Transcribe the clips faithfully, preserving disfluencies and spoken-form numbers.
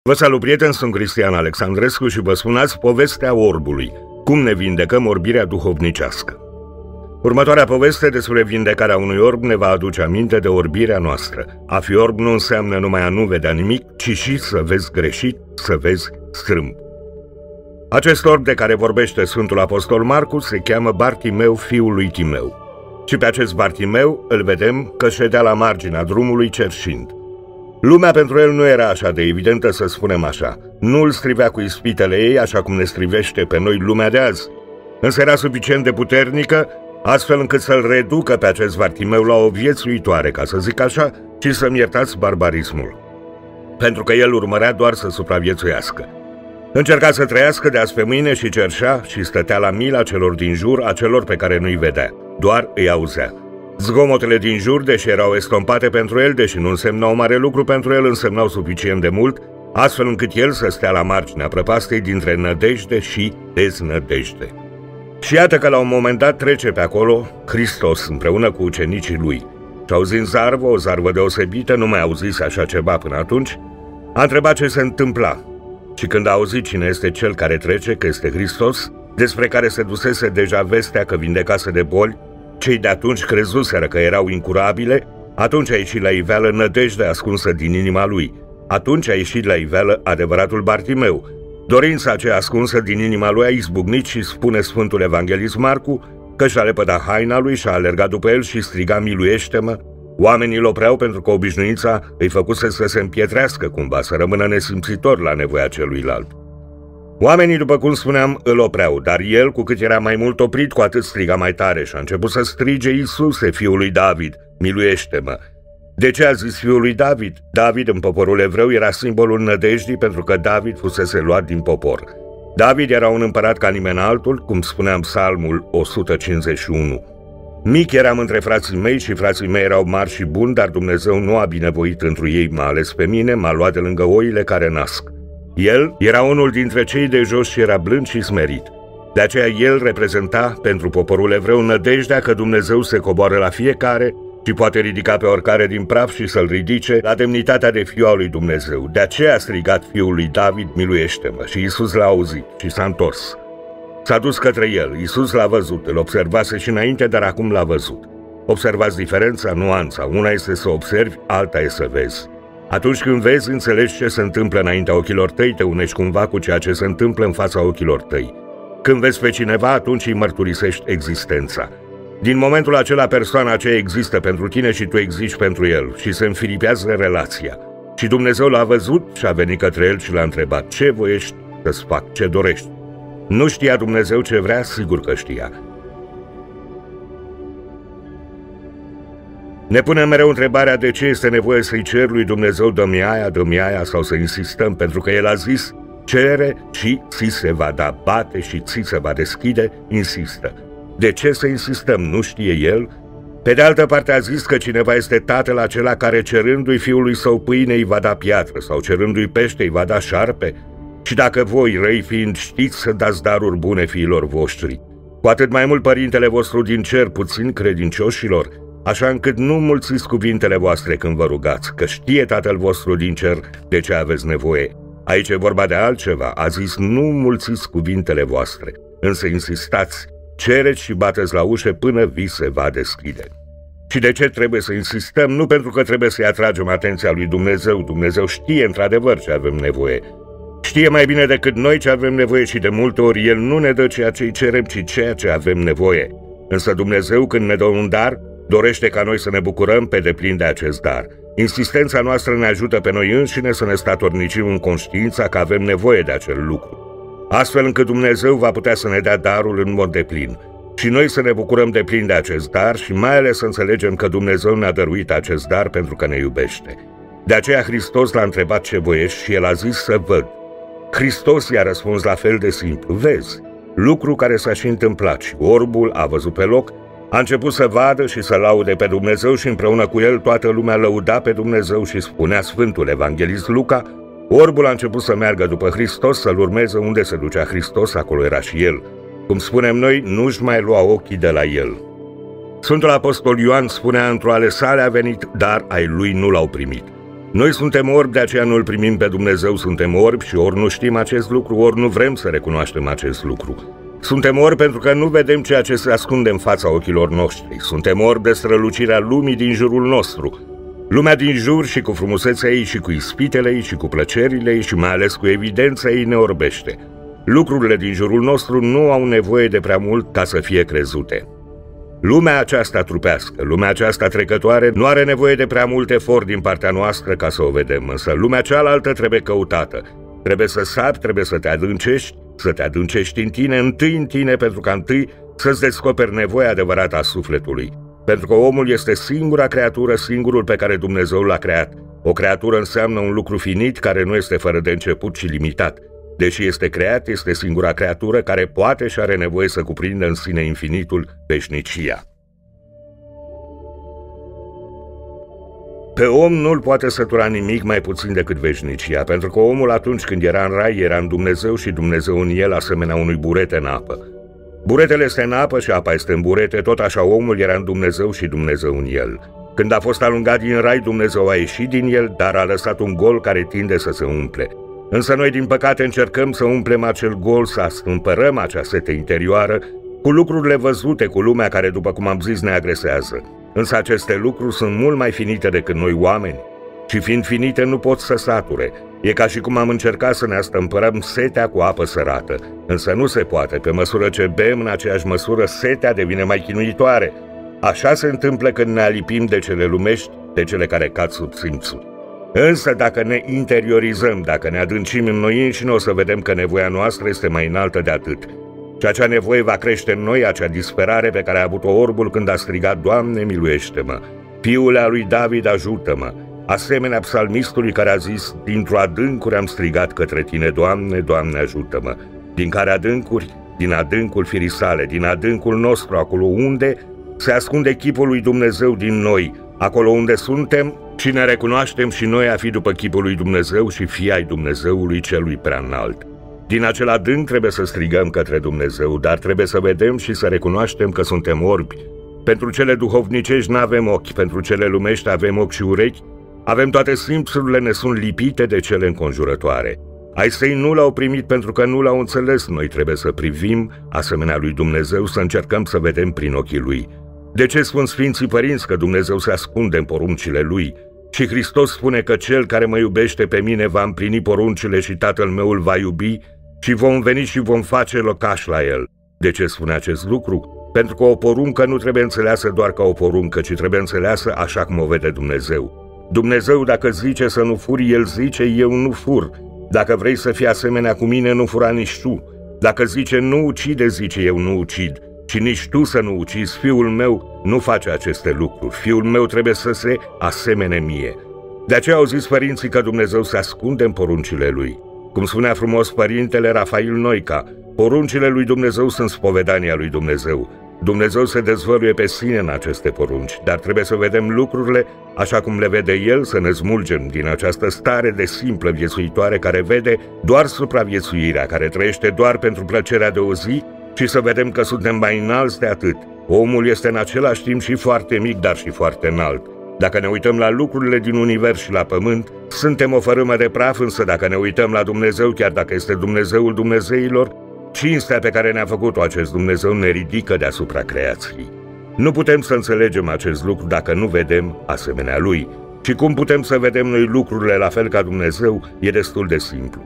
Vă salut, prieteni, sunt Cristian Alexandrescu și vă spun azi povestea orbului, cum ne vindecăm orbirea duhovnicească. Următoarea poveste despre vindecarea unui orb ne va aduce aminte de orbirea noastră. A fi orb nu înseamnă numai a nu vedea nimic, ci și să vezi greșit, să vezi strâmb. Acest orb de care vorbește Sfântul Apostol Marcu se cheamă Bartimeu, fiul lui Timeu. Și pe acest Bartimeu îl vedem că ședea la marginea drumului cerșind. Lumea pentru el nu era așa de evidentă, să spunem așa. Nu îl strivea cu ispitele ei, așa cum ne strivește pe noi lumea de azi. Însă era suficient de puternică, astfel încât să-l reducă pe acest Bartimeu la o viețuitoare, ca să zic așa, și să-mi iertați barbarismul. Pentru că el urmărea doar să supraviețuiască. Încerca să trăiască de azi pe mâine și cerșea și stătea la mila celor din jur, a celor pe care nu-i vedea. Doar îi auzea. Zgomotele din jur, deși erau estompate pentru el, deși nu însemnau mare lucru pentru el, însemnau suficient de mult, astfel încât el să stea la marginea prăpastei dintre nădejde și deznădejde. Și iată că la un moment dat trece pe acolo Hristos împreună cu ucenicii lui. Și auzind zarvă, o zarvă deosebită, nu mai auzise așa ceva până atunci, a întrebat ce se întâmpla. Și când a auzit cine este cel care trece, că este Hristos, despre care se dusese deja vestea că vindecase de boli, cei de atunci crezuseră că erau incurabile, atunci a ieșit la iveală nădejdea ascunsă din inima lui. Atunci a ieșit la iveală adevăratul Bartimeu. Dorința aceea ascunsă din inima lui a izbucnit și spune Sfântul Evanghelist Marcu că și-a lepădat haina lui și a alergat după el și striga: miluiește-mă! Oamenii îl opreau pentru că obișnuința îi făcuse să se împietrească cumva, să rămână nesimțitor la nevoia celuilalt. Oamenii, după cum spuneam, îl opreau, dar el, cu cât era mai mult oprit, cu atât striga mai tare și a început să strige: Iisuse, fiul lui David, miluiește-mă! De ce a zis fiul lui David? David în poporul evreu era simbolul nădejdii, pentru că David fusese luat din popor. David era un împărat ca nimeni altul, cum spuneam Psalmul o sută cincizeci și unu. Mic eram între frații mei și frații mei erau mari și buni, dar Dumnezeu nu a binevoit întru ei, m-a ales pe mine, m-a luat de lângă oile care nasc. El era unul dintre cei de jos și era blând și smerit. De aceea el reprezenta pentru poporul evreu nădejdea că Dumnezeu se coboară la fiecare și poate ridica pe oricare din praf și să-l ridice la demnitatea de fiu al lui Dumnezeu. De aceea a strigat fiul lui David: miluiește-mă! Și Iisus l-a auzit și s-a întors. S-a dus către el. Iisus l-a văzut, îl observase și înainte, dar acum l-a văzut. Observați diferența, nuanța. Una este să observi, alta este să vezi. Atunci când vezi, înțelegi ce se întâmplă înaintea ochilor tăi, te unești cumva cu ceea ce se întâmplă în fața ochilor tăi. Când vezi pe cineva, atunci îi mărturisești existența. Din momentul acela, persoana aceea există pentru tine și tu existi pentru el și se înfiripează relația. Și Dumnezeu l-a văzut și a venit către el și l-a întrebat: ce voiești să-ți fac, ce dorești? Nu știa Dumnezeu ce vrea? Sigur că știa. Ne punem mereu întrebarea de ce este nevoie să-i cer lui Dumnezeu: dă-mi aia, dă-mi aia, sau să insistăm, pentru că El a zis: cere și ți se va da, bate și ți se va deschide, insistă. De ce să insistăm? Nu știe El? Pe de altă parte a zis că cineva este tatăl acela care, cerându-i fiului său pâine, îi va da piatră, sau cerându-i pește, îi va da șarpe. Și dacă voi, răi fiind, știți să dați daruri bune fiilor voștri, cu atât mai mult Părintele vostru din cer, puțin credincioșilor, așa încât nu mulțiți cuvintele voastre când vă rugați, că știe Tatăl vostru din cer de ce aveți nevoie. Aici e vorba de altceva. A zis: nu mulțiți cuvintele voastre, însă insistați, cereți și bateți la ușă până vi se va deschide. Și de ce trebuie să insistăm? Nu pentru că trebuie să-i atragem atenția lui Dumnezeu. Dumnezeu știe într-adevăr ce avem nevoie. Știe mai bine decât noi ce avem nevoie și de multe ori El nu ne dă ceea ce îi cerem, ci ceea ce avem nevoie. Însă Dumnezeu, când ne dă un dar, dorește ca noi să ne bucurăm pe deplin de acest dar. Insistența noastră ne ajută pe noi înșine să ne statornicim în conștiința că avem nevoie de acel lucru, astfel încât Dumnezeu va putea să ne dea darul în mod deplin. Și noi să ne bucurăm deplin de acest dar și mai ales să înțelegem că Dumnezeu ne-a dăruit acest dar pentru că ne iubește. De aceea Hristos l-a întrebat: ce voiești? Și el a zis: să văd. Hristos i-a răspuns la fel de simplu: vezi. Lucru care s-a și întâmplat și orbul a văzut pe loc, a început să vadă și să laude pe Dumnezeu și împreună cu el toată lumea lăuda pe Dumnezeu și spunea Sfântul Evanghelist Luca: orbul a început să meargă după Hristos, să-l urmeze unde se ducea Hristos, acolo era și el. Cum spunem noi, nu-și mai lua ochii de la el. Sfântul Apostol Ioan spunea: într-o ale sale a venit, dar ai lui nu l-au primit. Noi suntem orbi, de aceea nu-L primim pe Dumnezeu, suntem orbi și ori nu știm acest lucru, ori nu vrem să recunoaștem acest lucru. Suntem orbi pentru că nu vedem ceea ce se ascunde în fața ochilor noștri. Suntem orbi de strălucirea lumii din jurul nostru. Lumea din jur și cu frumusețea ei și cu ispitele ei și cu plăcerile ei și mai ales cu evidența ei ne orbește. Lucrurile din jurul nostru nu au nevoie de prea mult ca să fie crezute. Lumea aceasta trupească, lumea aceasta trecătoare nu are nevoie de prea mult efort din partea noastră ca să o vedem, însă lumea cealaltă trebuie căutată. Trebuie să sapi, trebuie să te adâncești, să te adâncești în tine, întâi în tine, pentru ca întâi să-ți descoperi nevoia adevărată a sufletului. Pentru că omul este singura creatură, singurul pe care Dumnezeu l-a creat. O creatură înseamnă un lucru finit care nu este fără de început și limitat. Deși este creat, este singura creatură care poate și are nevoie să cuprindă în sine infinitul, veșnicia. Pe om nu-l poate sătura nimic mai puțin decât veșnicia, pentru că omul atunci când era în rai era în Dumnezeu și Dumnezeu în el, asemenea unui burete în apă. Buretele este în apă și apa este în burete, tot așa omul era în Dumnezeu și Dumnezeu în el. Când a fost alungat din rai, Dumnezeu a ieșit din el, dar a lăsat un gol care tinde să se umple. Însă noi, din păcate, încercăm să umplem acel gol, să astâmpărăm acea sete interioară cu lucrurile văzute, cu lumea care, după cum am zis, ne agresează. Însă aceste lucruri sunt mult mai finite decât noi oameni și fiind finite nu pot să sature. E ca și cum am încercat să ne astâmpărăm setea cu apă sărată, însă nu se poate. Pe măsură ce bem, în aceeași măsură, setea devine mai chinuitoare. Așa se întâmplă când ne alipim de cele lumești, de cele care cad sub simțul. Însă dacă ne interiorizăm, dacă ne adâncim în noi înșine, o să vedem că nevoia noastră este mai înaltă de atât. Și acea nevoie va crește în noi, acea disperare pe care a avut-o orbul când a strigat: Doamne, miluiește-mă! Fiule al lui David, ajută-mă! Asemenea psalmistului care a zis: dintr-o adâncuri am strigat către tine, Doamne, Doamne, ajută-mă! Din care adâncuri? Din adâncul firii sale, din adâncul nostru, acolo unde se ascunde chipul lui Dumnezeu din noi, acolo unde suntem și ne recunoaștem și noi a fi după chipul lui Dumnezeu și fii ai Dumnezeului celui prea înalt. Din acel adânc trebuie să strigăm către Dumnezeu, dar trebuie să vedem și să recunoaștem că suntem orbi. Pentru cele duhovnicești n-avem ochi, pentru cele lumești avem ochi și urechi, avem toate simțurile, ne sunt lipite de cele înconjurătoare. Ai săi nu l-au primit pentru că nu l-au înțeles, noi trebuie să privim, asemenea lui Dumnezeu, să încercăm să vedem prin ochii lui. De ce spun Sfinții Părinți că Dumnezeu se ascunde în poruncile lui? Și Hristos spune că cel care mă iubește pe mine va împlini poruncile și Tatăl meu îl va iubi și vom veni și vom face locaș la el. De ce spune acest lucru? Pentru că o poruncă nu trebuie înțeleasă doar ca o poruncă, ci trebuie înțeleasă așa cum o vede Dumnezeu. Dumnezeu, dacă zice să nu furi, El zice: eu nu fur. Dacă vrei să fii asemenea cu mine, nu fura nici tu. Dacă zice nu ucide, zice: eu nu ucid. Și nici tu să nu ucizi. Fiul meu nu face aceste lucruri. Fiul meu trebuie să se asemene mie. De aceea au zis părinții că Dumnezeu se ascunde în poruncile lui. Cum spunea frumos părintele Rafael Noica, poruncile lui Dumnezeu sunt spovedania lui Dumnezeu. Dumnezeu se dezvăluie pe sine în aceste porunci, dar trebuie să vedem lucrurile așa cum le vede El, să ne smulgem din această stare de simplă viețuitoare care vede doar supraviețuirea, care trăiește doar pentru plăcerea de o zi, și să vedem că suntem mai înalți de atât. Omul este în același timp și foarte mic, dar și foarte înalt. Dacă ne uităm la lucrurile din univers și la pământ, suntem o fărâmă de praf, însă dacă ne uităm la Dumnezeu, chiar dacă este Dumnezeul Dumnezeilor, cinstea pe care ne-a făcut-o acest Dumnezeu ne ridică deasupra creației. Nu putem să înțelegem acest lucru dacă nu vedem asemenea Lui. Și cum putem să vedem noi lucrurile la fel ca Dumnezeu, e destul de simplu.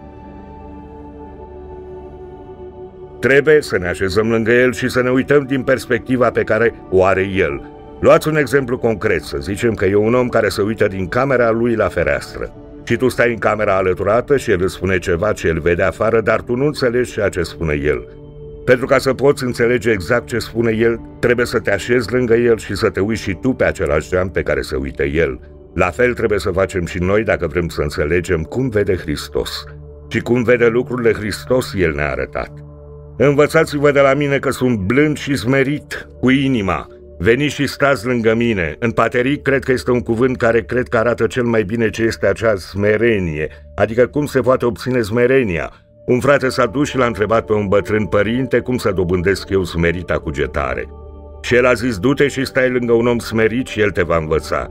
Trebuie să ne așezăm lângă El și să ne uităm din perspectiva pe care o are El. Luați un exemplu concret, să zicem că e un om care se uită din camera lui la fereastră. Și tu stai în camera alăturată și el îți spune ceva ce el vede afară, dar tu nu înțelegi ceea ce spune el. Pentru ca să poți înțelege exact ce spune el, trebuie să te așezi lângă el și să te uiți și tu pe același geam pe care se uită el. La fel trebuie să facem și noi dacă vrem să înțelegem cum vede Hristos. Și cum vede lucrurile Hristos, El ne-a arătat. Învățați-vă de la mine că sunt blând și smerit cu inima. Veniți și stați lângă mine. În pateric cred că este un cuvânt care cred că arată cel mai bine ce este acea smerenie, adică cum se poate obține smerenia. Un frate s-a dus și l-a întrebat pe un bătrân: părinte, cum să dobândesc eu smerita cugetare? Și el a zis: du-te și stai lângă un om smerit și el te va învăța.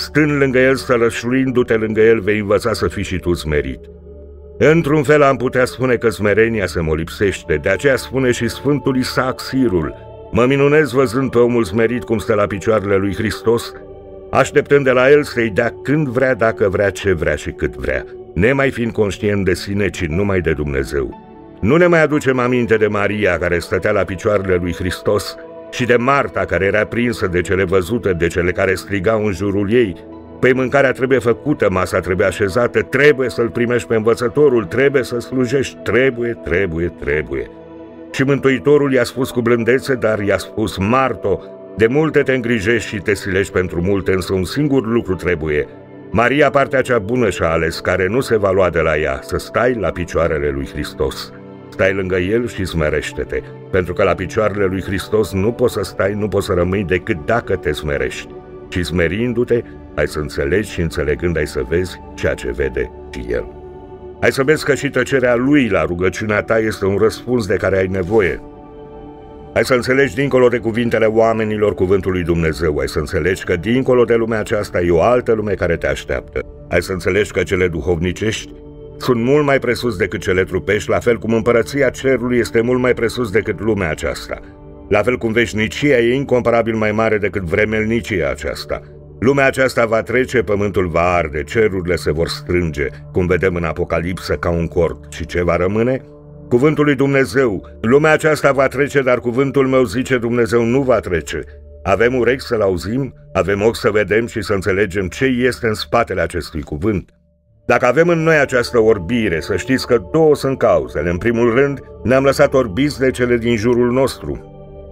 stând lângă el, sălășluindu-te lângă el, vei învăța să fii și tu smerit. Într-un fel am putea spune că smerenia se mă lipsește, de aceea spune și Sfântul Isaac Sirul: mă minunez văzând pe omul smerit cum stă la picioarele lui Hristos, așteptând de la el să-i dea când vrea, dacă vrea, ce vrea și cât vrea, nemai fiind conștient de sine, ci numai de Dumnezeu. Nu ne mai aducem aminte de Maria, care stătea la picioarele lui Hristos, și de Marta, care era prinsă de cele văzute, de cele care strigau în jurul ei: păi mâncarea trebuie făcută, masa trebuie așezată, trebuie să-l primești pe învățătorul, trebuie să slujești, trebuie, trebuie, trebuie. Și Mântuitorul i-a spus cu blândețe, dar i-a spus: Marto, de multe te îngrijești și te silești pentru multe, însă un singur lucru trebuie. Maria partea cea bună și-a ales, care nu se va lua de la ea, să stai la picioarele lui Hristos. Stai lângă el și smerește-te, pentru că la picioarele lui Hristos nu poți să stai, nu poți să rămâi decât dacă te smerești. Și smerindu-te, ai să înțelegi și înțelegând ai să vezi ceea ce vede și el. Ai să vezi că și tăcerea lui la rugăciunea ta este un răspuns de care ai nevoie. Ai să înțelegi dincolo de cuvintele oamenilor cuvântul lui Dumnezeu. Ai să înțelegi că dincolo de lumea aceasta e o altă lume care te așteaptă. Ai să înțelegi că cele duhovnicești sunt mult mai presus decât cele trupești, la fel cum împărăția cerului este mult mai presus decât lumea aceasta. La fel cum veșnicia e incomparabil mai mare decât vremelnicia aceasta. Lumea aceasta va trece, pământul va arde, cerurile se vor strânge, cum vedem în Apocalipsă, ca un cort. Și ce va rămâne? Cuvântul lui Dumnezeu. Lumea aceasta va trece, dar cuvântul meu, zice Dumnezeu, nu va trece. Avem urechi să-l auzim, avem ochi să vedem și să înțelegem ce este în spatele acestui cuvânt. Dacă avem în noi această orbire, să știți că două sunt cauzele. În primul rând, ne-am lăsat orbiți de cele din jurul nostru.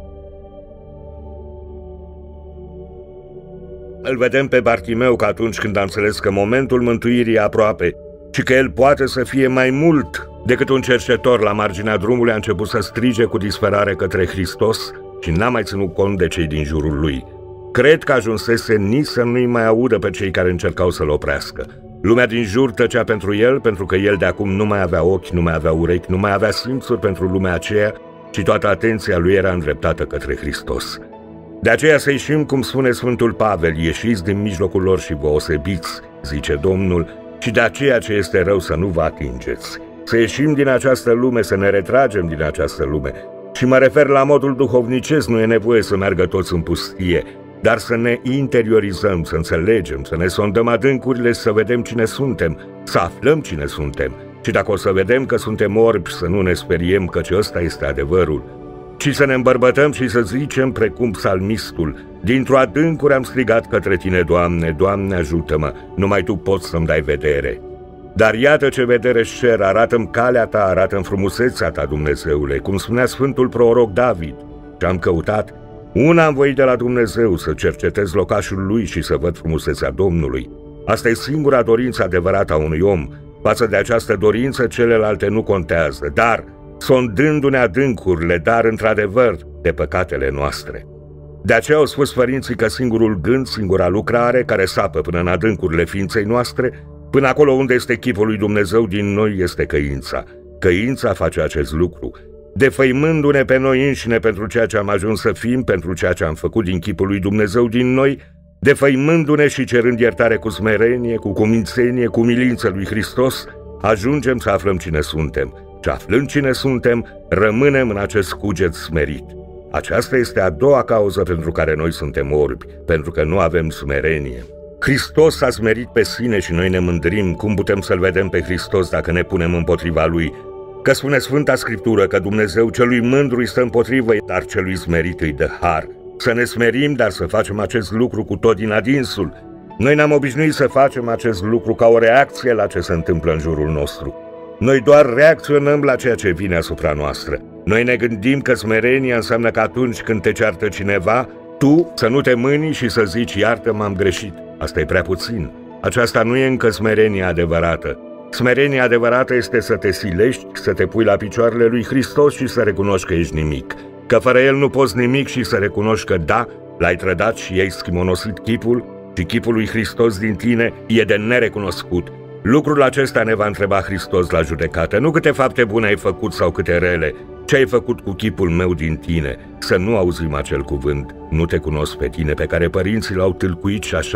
Îl vedem pe Bartimeu că atunci când a înțeles că momentul mântuirii e aproape și că el poate să fie mai mult decât un cercetor la marginea drumului, a început să strige cu disperare către Hristos și n-a mai ținut cont de cei din jurul lui. Cred că ajunsese nici să nu-i mai audă pe cei care încercau să-l oprească. Lumea din jur tăcea pentru el, pentru că el de acum nu mai avea ochi, nu mai avea urechi, nu mai avea simțuri pentru lumea aceea, ci toată atenția lui era îndreptată către Hristos. De aceea să ieșim, cum spune Sfântul Pavel: ieșiți din mijlocul lor și vă osebiți, zice Domnul, și de aceea ce este rău să nu vă atingeți. Să ieșim din această lume, să ne retragem din această lume. Și mă refer la modul duhovnicesc, nu e nevoie să meargă toți în pustie, dar să ne interiorizăm, să înțelegem, să ne sondăm adâncurile, să vedem cine suntem, să aflăm cine suntem. Și dacă o să vedem că suntem orbi, să nu ne speriem, căci ăsta este adevărul, ci să ne îmbărbătăm și să zicem precum psalmistul: dintr-o adâncuri am strigat către tine, Doamne, Doamne ajută-mă, numai Tu poți să-mi dai vedere. Dar iată ce vedere-și cer, arată-mi calea Ta, arată-mi frumusețea Ta, Dumnezeule, cum spunea Sfântul Proroc David. Și am căutat, una am voit de la Dumnezeu, să cercetez locașul Lui și să văd frumusețea Domnului. Asta e singura dorință adevărată a unui om. Față de această dorință, celelalte nu contează, dar sondându-ne adâncurile, dar într-adevăr de păcatele noastre. De aceea au spus părinții că singurul gând, singura lucrare care sapă până în adâncurile ființei noastre, până acolo unde este chipul lui Dumnezeu din noi, este căința. Căința face acest lucru, defăimându-ne pe noi înșine pentru ceea ce am ajuns să fim, pentru ceea ce am făcut din chipul lui Dumnezeu din noi, defăimându-ne și cerând iertare cu smerenie, cu cumințenie, cu milință lui Hristos, ajungem să aflăm cine suntem. Și aflând cine suntem, rămânem în acest cuget smerit. Aceasta este a doua cauză pentru care noi suntem orbi, pentru că nu avem smerenie. Hristos s-a smerit pe sine și noi ne mândrim. Cum putem să-L vedem pe Hristos dacă ne punem împotriva Lui? Că spune Sfânta Scriptură că Dumnezeu celui mândru îi stă împotrivă, dar celui smerit îi dă har. Să ne smerim, dar să facem acest lucru cu tot din adinsul. Noi ne-am obișnuit să facem acest lucru ca o reacție la ce se întâmplă în jurul nostru. Noi doar reacționăm la ceea ce vine asupra noastră. Noi ne gândim că smerenia înseamnă că atunci când te ceartă cineva, tu să nu te mâni și să zici: iartă, m-am greșit. Asta e prea puțin. Aceasta nu e încă smerenia adevărată. Smerenia adevărată este să te silești, să te pui la picioarele lui Hristos și să recunoști că ești nimic. Că fără El nu poți nimic și să recunoști că da, l-ai trădat și i-ai schimonosit chipul și chipul lui Hristos din tine e de nerecunoscut. Lucrul acesta ne va întreba Hristos la judecată, nu câte fapte bune ai făcut sau câte rele, ce ai făcut cu chipul meu din tine. Să nu auzim acel cuvânt: nu te cunosc pe tine, pe care părinții l-au tâlcuit și așa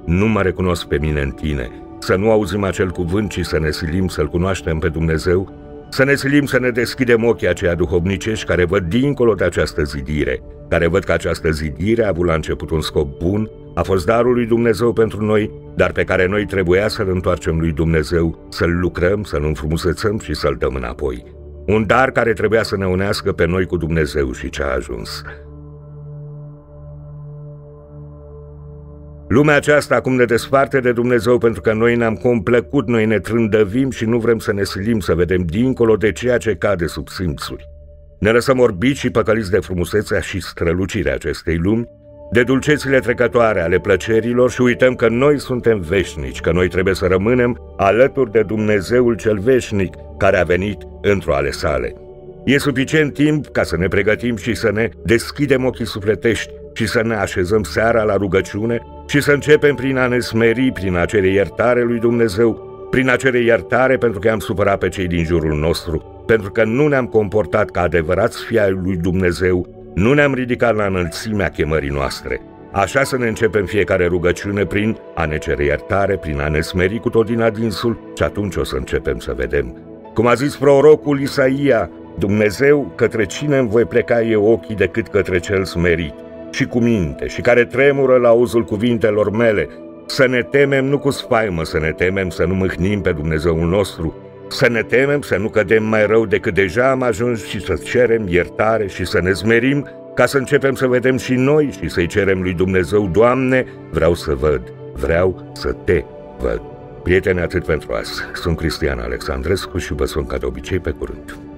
nu mă recunosc pe mine în tine, să nu auzim acel cuvânt, ci să ne silim să-L cunoaștem pe Dumnezeu, să ne silim să ne deschidem ochii aceia duhovnicești care văd dincolo de această zidire, care văd că această zidire a avut la început un scop bun, a fost darul lui Dumnezeu pentru noi, dar pe care noi trebuia să-L întoarcem lui Dumnezeu, să-L lucrăm, să-L înfrumusețăm și să-L dăm înapoi. Un dar care trebuia să ne unească pe noi cu Dumnezeu și ce a ajuns. Lumea aceasta acum ne desparte de Dumnezeu pentru că noi ne-am complăcut, noi ne trândăvim și nu vrem să ne silim să vedem dincolo de ceea ce cade sub simțuri. Ne lăsăm orbiți și păcăliți de frumusețea și strălucirea acestei lumi, de dulcețile trecătoare ale plăcerilor și uităm că noi suntem veșnici, că noi trebuie să rămânem alături de Dumnezeul cel veșnic care a venit într-o ale sale. E suficient timp ca să ne pregătim și să ne deschidem ochii sufletești și să ne așezăm seara la rugăciune și să începem prin a ne smeri, prin a cere iertare lui Dumnezeu, prin a cere iertare pentru că am supărat pe cei din jurul nostru, pentru că nu ne-am comportat ca adevărați fii ai lui Dumnezeu, nu ne-am ridicat la înălțimea chemării noastre. Așa să ne începem fiecare rugăciune prin a ne cere iertare, prin a ne smeri cu tot din adinsul și atunci o să începem să vedem. Cum a zis prorocul Isaia, Dumnezeu, către cine îmi voi pleca eu ochii decât către cel smerit și cu minte și care tremură la auzul cuvintelor mele, să ne temem nu cu spaimă, să ne temem să nu mâhnim pe Dumnezeul nostru, să ne temem să nu cădem mai rău decât deja am ajuns și să cerem iertare și să ne smerim ca să începem să vedem și noi și să-i cerem lui Dumnezeu, Doamne, vreau să văd, vreau să te văd. Prieteni, atât pentru azi. Sunt Cristian Alexandrescu și vă spun ca de obicei pe curând.